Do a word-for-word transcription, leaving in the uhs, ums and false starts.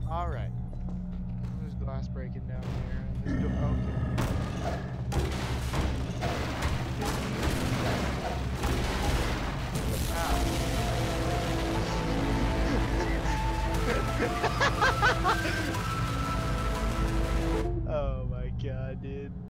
All right. There's glass breaking down here. This door, okay. Ow. Oh my god, dude.